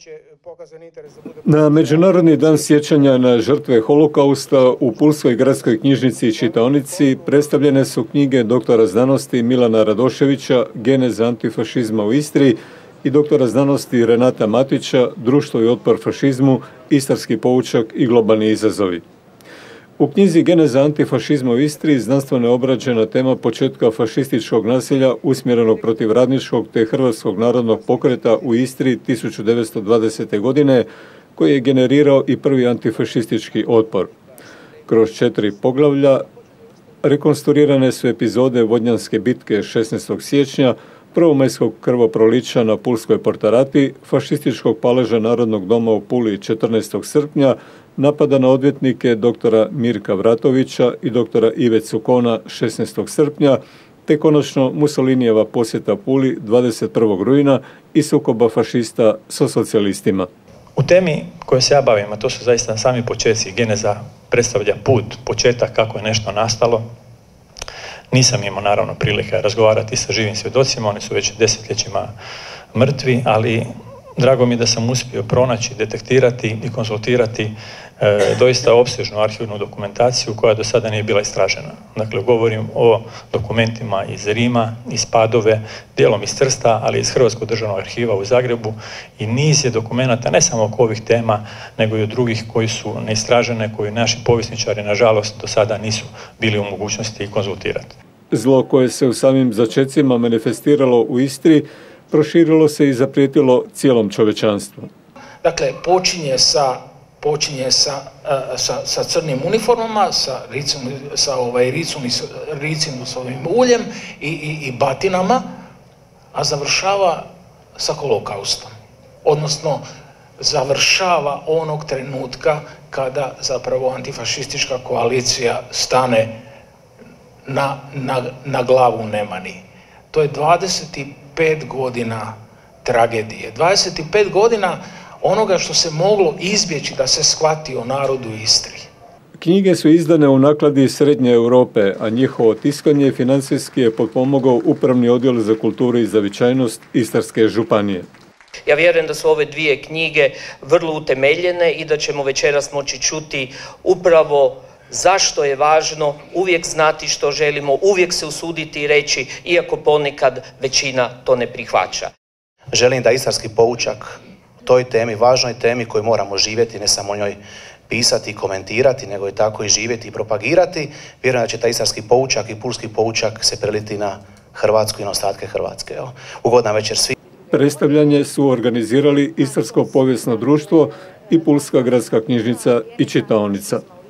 Na Međunarodni dan sjećanja na žrtve holokausta u Pulskoj gradskoj knjižnici i čitaonici predstavljene su knjige doktora znanosti Milana Radoševića Geneza antifašizma u Istri i doktora znanosti Renata Matića Društvo i otpor fašizmu, Istarski poučak i globalni izazovi. U knjizi Geneza antifašizma u Istri znanstveno je obrađena tema početka fašističkog nasilja usmjerenog protiv radničkog te Hrvatskog narodnog pokreta u Istri 1920. godine, koji je generirao i prvi antifašistički otpor. Kroz 4 poglavlja rekonstruirane su epizode Vodnjanske bitke 16. siječnja, prvomajskog krvoprolića na Pulskoj Portarati, fašističkog paleža Narodnog doma u Puli 14. srpnja, napada na odvjetnike doktora Mirka Vratovića i doktora Ive Cukona 16. srpnja, te konačno Mussolinijeva posjeta Puli 21. rujna i sukoba fašista sa socijalistima. U temi koje se ja bavim, a to su zaista sami počeci, geneza predstavlja put, početak kako je nešto nastalo. Nisam imao naravno prilike razgovarati sa živim svjedocima, oni su već desetljećima mrtvi, ali drago mi je da sam uspio pronaći, detektirati i konzultirati doista opsežnu arhivnu dokumentaciju koja do sada nije bila istražena. Dakle, govorim o dokumentima iz Rima, iz Padove, dijelom iz Trsta, ali iz Hrvatskog državnog arhiva u Zagrebu i niz je dokumenata ne samo oko ovih tema, nego i od drugih koji su neistražene, koji naši povjesničari, nažalost, do sada nisu bili u mogućnosti konzultirati. Zlo koje se u samim začecima manifestiralo u Istri proširilo se i zaprijetilo cijelom čovječanstvu. Dakle, počinje sa crnim uniformama, sa ricinusovim uljem i batinama, a završava sa holokaustom. Odnosno, završava onog trenutka kada zapravo antifašistička koalicija stane na glavu nemani. To je 25 godina tragedije. 25 godina onoga što se moglo izbjeći da se shvati o narodu Istri. Knjige su izdane u nakladi Srednje Europe, a njihovo tiskanje financijski je potpomogao Upravni odjel za kulturu i zavičajnost Istarske županije. Ja vjerujem da su ove dvije knjige vrlo utemeljene i da ćemo večeras moći čuti upravo zašto je važno uvijek znati što želimo, uvijek se usuditi i reći, iako ponekad većina to ne prihvaća. Želim da Istarski poučak toj temi, važnoj temi koju moramo živjeti, ne samo o njoj pisati i komentirati, nego i tako i živjeti i propagirati. Vjerujem da će taj Istarski poučak i Pulski poučak se preliti na Hrvatsku i na ostatke Hrvatske. Ugodna večer svi. Predstavljanje su organizirali Istarsko povijesno društvo i Pulska gradska knjižnica i čitaonica.